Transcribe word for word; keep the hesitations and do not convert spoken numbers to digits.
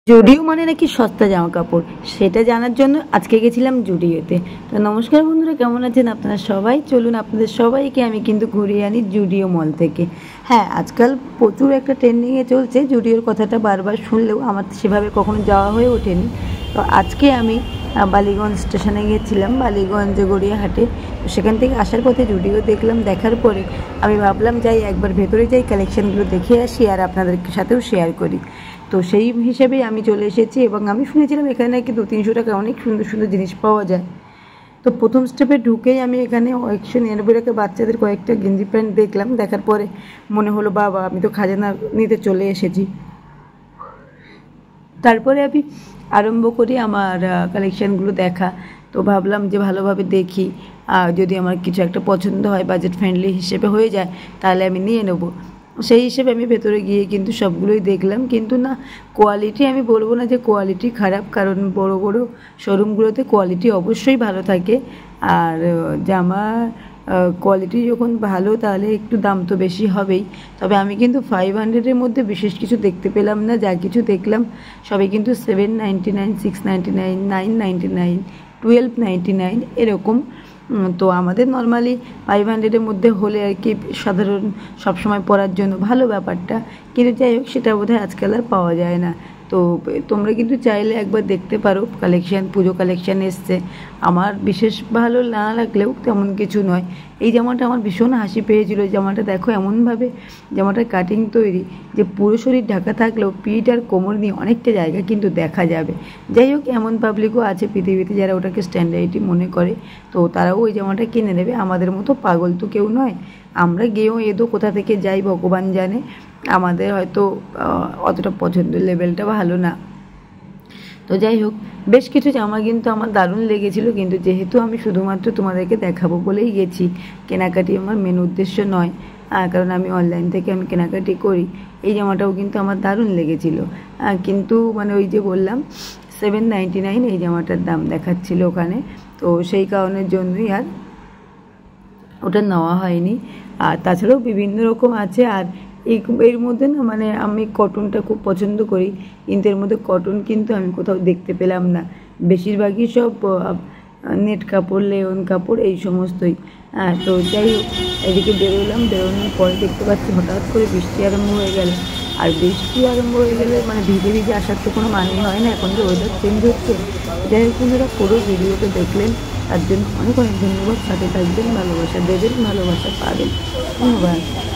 জুডিও মানে নাকি সস্তা জামা কাপড়, সেটা জানার জন্য আজকে গেছিলাম জুডিওতে। তো নমস্কার বন্ধুরা, কেমন আছেন আপনারা সবাই? চলুন আপনাদের সবাইকে আমি কিন্তু ঘুরিয়ে আনি জুডিও মল থেকে। হ্যাঁ, আজকাল প্রচুর একটা ট্রেন্ডিংয়ে চলছে জুডিওর কথাটা, বারবার শুনলেও আমার সেভাবে কখনো যাওয়া হয়ে ওঠেনি। তো আজকে আমি বালিগঞ্জ স্টেশনে গিয়েছিলাম, বালিগঞ্জ গড়িয়াহাটে। তো সেখান থেকে আসার পথে জুডিও দেখলাম, দেখার পরে আমি ভাবলাম যাই একবার ভেতরে যাই, কালেকশানগুলো দেখে আসি আর আপনাদের সাথেও শেয়ার করি। তো সেই হিসেবেই আমি চলে এসেছি এবং আমি শুনেছিলাম এখানে নাকি দু তিনশো টাকা অনেক সুন্দর সুন্দর জিনিস পাওয়া যায়। তো প্রথম স্টেপে ঢুকেই আমি এখানে একশো নিরানব্বই টাকা বাচ্চাদের কয়েকটা গেঞ্জি প্যান্ট দেখলাম। দেখার পরে মনে হলো বাবা, আমি তো খাজানা নিতে চলে এসেছি। তারপরে আমি আরম্ভ করি আমার কালেকশানগুলো দেখা। তো ভাবলাম যে ভালোভাবে দেখি, যদি আমার কিছু একটা পছন্দ হয়, বাজেট ফ্রেন্ডলি হিসেবে হয়ে যায়, তাহলে আমি নিয়ে নেবো। সেই হিসেবে আমি ভেতরে গিয়ে কিন্তু সবগুলোই দেখলাম, কিন্তু না, কোয়ালিটি আমি বলবো না যে কোয়ালিটি খারাপ, কারণ বড় বড় শোরুমগুলোতে কোয়ালিটি অবশ্যই ভালো থাকে। আর জামা কোয়ালিটি যখন ভালো, তাহলে একটু দাম তো বেশি হবেই। তবে আমি কিন্তু ফাইভ হান্ড্রেডের মধ্যে বিশেষ কিছু দেখতে পেলাম না। যা কিছু দেখলাম সবই কিন্তু seven ninety nine, six ninety nine, nine ninety nine, twelve ninety nine এরকম। তো আমাদের নর্মালি ফাইভ হান্ড্রেডের মধ্যে হলে আর কি সাধারণ সবসময় পরার জন্য ভালো ব্যাপারটা, কিন্তু যাই হোক সেটা বোধহয় আজকাল আর পাওয়া যায় না। তো তোমরা কিন্তু চাইলে একবার দেখতে পারো, কালেকশান, পুজো কালেকশান এসছে। আমার বিশেষ ভালো না লাগলেও তেমন কিছু নয়। এই জামাটা আমার ভীষণ হাসি পেয়েছিল। জামাটা দেখো এমনভাবে জামাটার কাটিং তৈরি যে পুরো শরীর ঢাকা থাকলেও পিঠ আর কোমর নিয়ে অনেকটা জায়গা কিন্তু দেখা যাবে। যাই হোক, এমন পাবলিকও আছে পৃথিবীতে যারা ওটাকে স্ট্যান্ডার্ডই মনে করে, তো তারাও ওই জামাটা কিনে নেবে। আমাদের মতো পাগল তো কেউ নয়, আমরা গিয়েও এদো কোথা থেকে যাই ভগবান জানে। আমাদের হয়তো অতটা পছন্দের লেভেলটা ভালো না। তো যাই হোক, বেশ কিছু জামা কিন্তু আমার দারুণ লেগেছিল, কিন্তু যেহেতু আমি শুধুমাত্র তোমাদেরকে দেখাবো বলেই গেছি, কেনাকাটি আমার মেন উদ্দেশ্য নয়, কারণ আমি অনলাইন থেকে আমি কেনাকাটি করি। এই জামাটাও কিন্তু আমার দারুণ লেগেছিল, কিন্তু মানে ওই যে বললাম সেভেন নাইনটি নাইন এই জামাটার দাম দেখাচ্ছিল ওখানে। তো সেই কারণের জন্যই আর ওটা নেওয়া হয়নি। আর তাছাড়াও বিভিন্ন রকম আছে। আর এই এর মধ্যে না, মানে আমি কটনটা খুব পছন্দ করি, কিন্তু এর মধ্যে কটন কিন্তু আমি কোথাও দেখতে পেলাম না। বেশিরভাগই সব নেট কাপড়, লেয়ন কাপড়, এই সমস্তই। তো যাই হোক, এদিকে বেরোলাম, বেরোনোর পরে দেখতে পাচ্ছি হঠাৎ করে বৃষ্টি আরম্ভ হয়ে গেল। আর বৃষ্টি আরম্ভ হয়ে গেলে মানে ভিজে ভিজে আসার তো কোনো মানে হয় না, এখন যে ওয়েদার চেঞ্জ হচ্ছে। যাই হোক বন্ধুরা, পুরো ভিডিওটা দেখলেন তার জন্য অনেক অনেক ধন্যবাদ। সাথে থাকবেন, ভালোবাসা দেবেন, ভালোবাসা পাবেন। ধন্যবাদ।